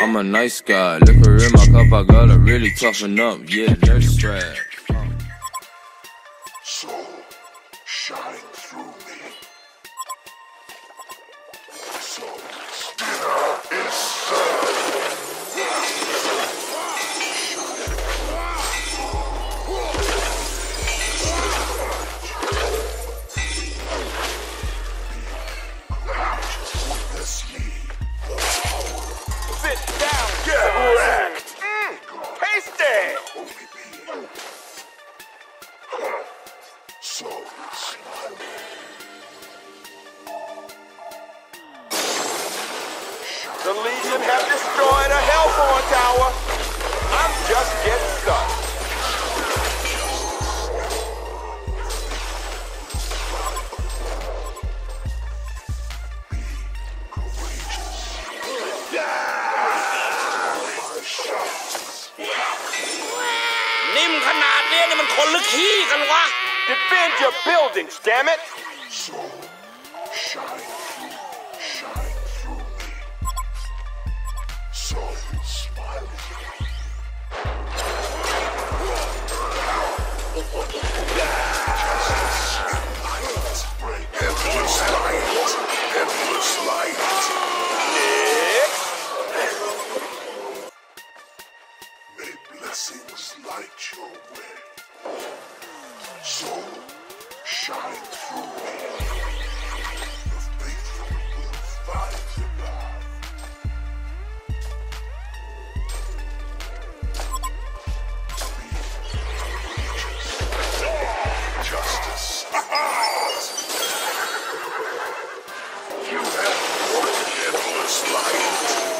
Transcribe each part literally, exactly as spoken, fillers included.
I'm a nice guy. Liquor in my cup, I gotta really toughen up. Yeah, nurse strap. Soul, shine through me. Soul, dinner is served. Sit down, get wrecked. Mm, tasty. Soul, smile. The Legion have destroyed a Hellborn tower. I'm just getting started. Defend your buildings, damn it! Soul, shine through, shine through me. Soul, smile. Endless light, endless light. Next. May blessings light your way. Soul, shine through me. The faithful will find the path. Justice. You have one endless light.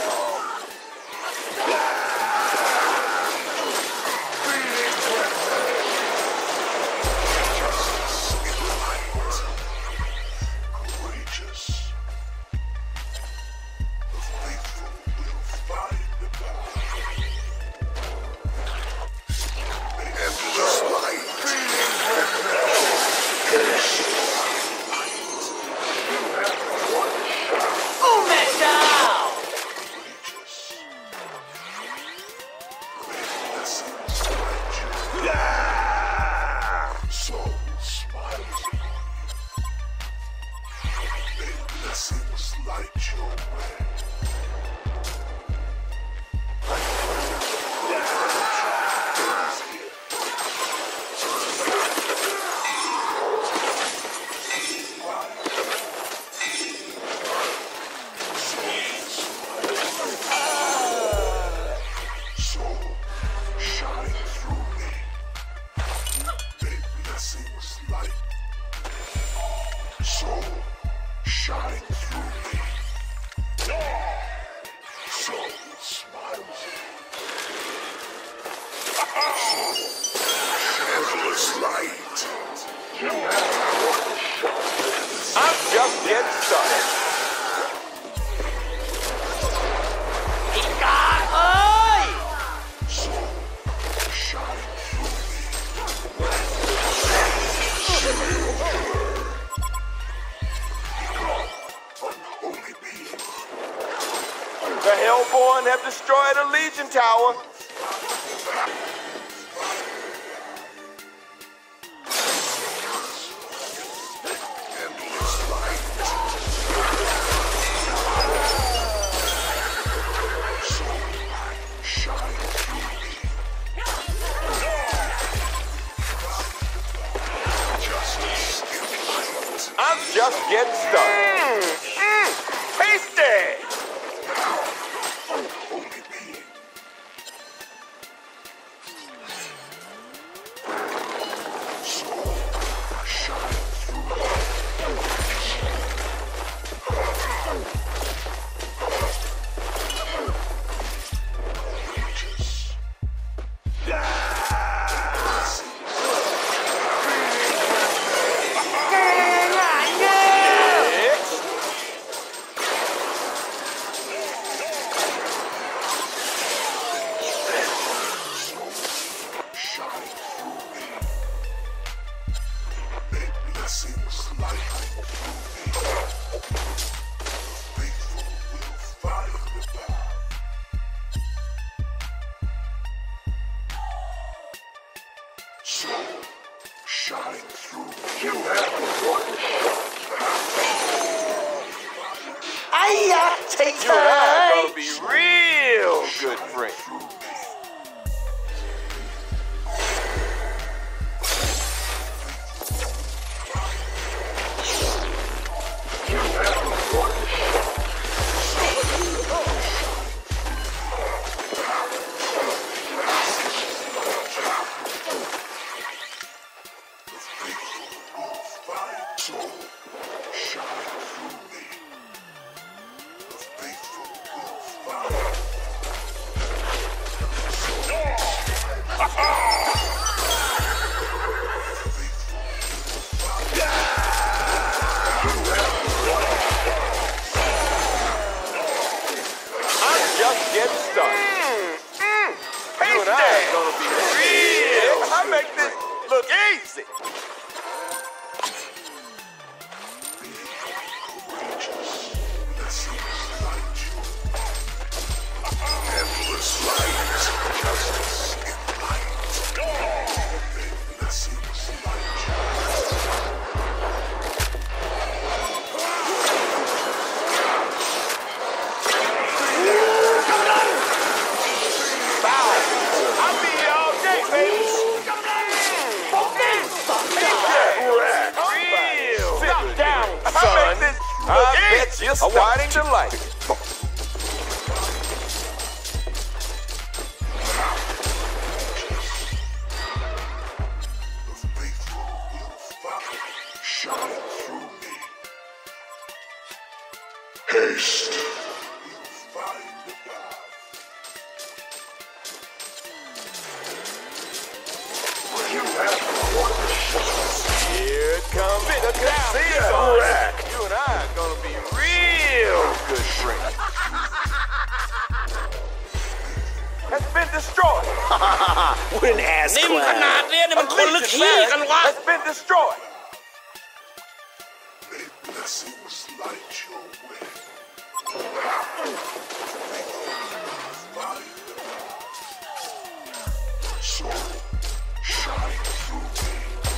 I'm just getting started. The Hellborn have destroyed a Legion tower. I'm just getting started. Mm, mm, tasty! shine through. You have one Hiya, take You and I are time. gonna be real good friends. Just getting started. Mm, mm. You and I are gonna be real. I make this look easy. endless light, justice in light. Blessings light. I'll be here all day, baby. Real. Sit down, son. I bet you're starting to like it. The faithful will follow, shine through me. Haste will find the path. You have one chance. Here it comes. Sit down, son. You and I are gonna be real good friends. Has been destroyed. Wouldn't ask นิ่มขนาดเนี้ยนี่มันคนหรือขี้กันวะ Has been destroyed. May blessings light your way. Find the path. So shine through me.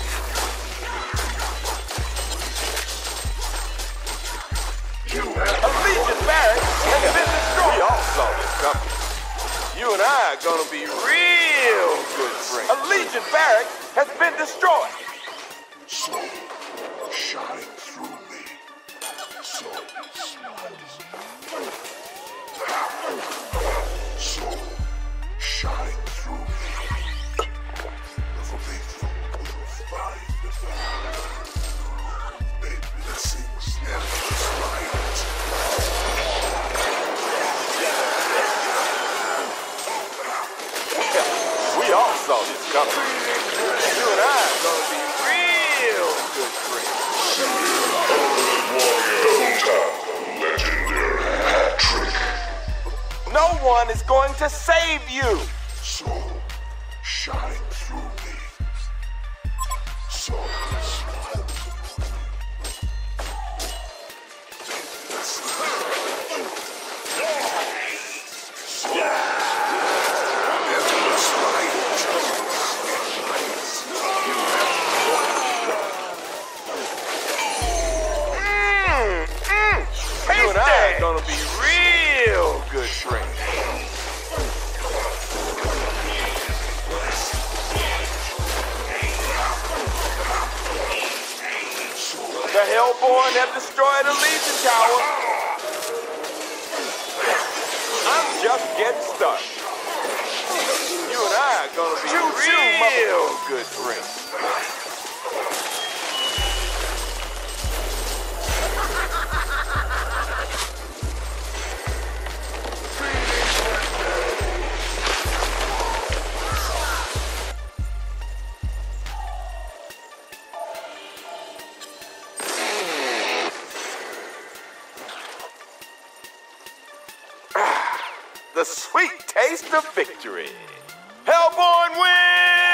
You have A Legion barracks has been destroyed. We all saw this coming. You and I are gonna be real good friends. A Legion barracks has been destroyed. so shine through me. So so shine through me. The faithful will find the path. May blessings endless light. We all saw this coming. You and I are gonna be real good friends. Legendary hat trick. No one is going to save you. So shine through me. So smile. Endless light, justice in light. Mm, mm. You and I are gonna be real good friends. The Hellborn have destroyed a Legion tower. I'm just getting started. You and I are gonna be real good friends. The sweet taste of victory. Hellborn wins!